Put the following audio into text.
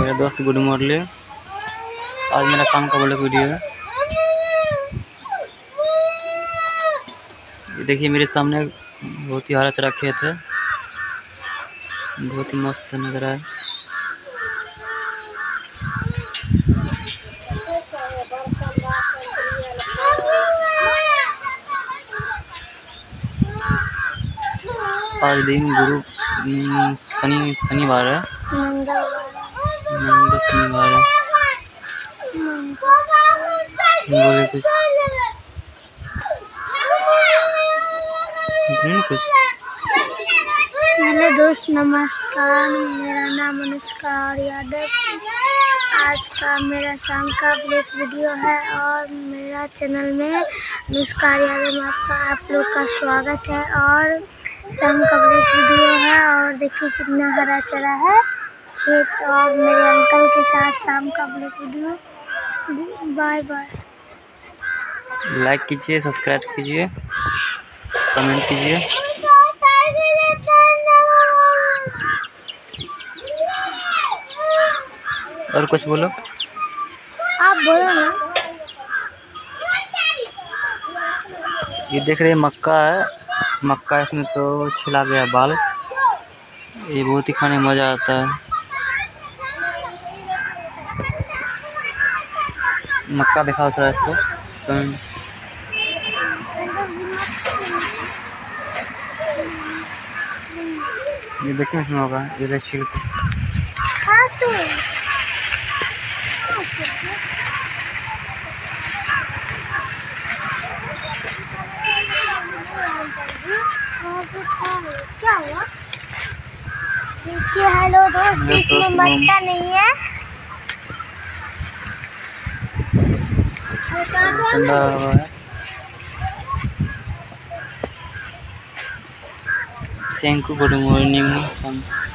मेरा दोस्त good morning. आज मेरा शाम का ब्लॉग वीडियो है। ये देखिए मेरे सामने बहुत ही हरा चरा खेत है, बहुत ही मस्त नज़र है। आज दिन गुरु शनिवार है, मंगल शनिवार है। बोले कुछ कुछ। हेलो दोस्त, नमस्कार। मेरा नाम अनुष्का यादव। आज का मेरा शाम का ब्लॉग वीडियो है और मेरा चैनल में अनुष्का यादव में आप लोग का स्वागत है। और शाम का ब्लॉग वीडियो है और देखिए कितना हरा चरा है खेत और मेरे अंकल के साथ शाम का blog video. Bye bye. Like कीजिए, सब्सक्राइब कीजिए, कमेंट कीजिए। और कुछ बोलो, आप बोलो ना। ये देख रहे हैं मक्का है, मक्का इसमें तो छिला गया बाल। ये बहुत ही खाने में मज़ा आता है। मक्का दिखाओ थोड़ा इसको। ये देखिए इसमें होगा, ये देख छिलके। क्या हुआ? देखिए हेलो दोस्त, इसमें मक्का नहीं है। ठंडा हुआ है। Thank you, good morning.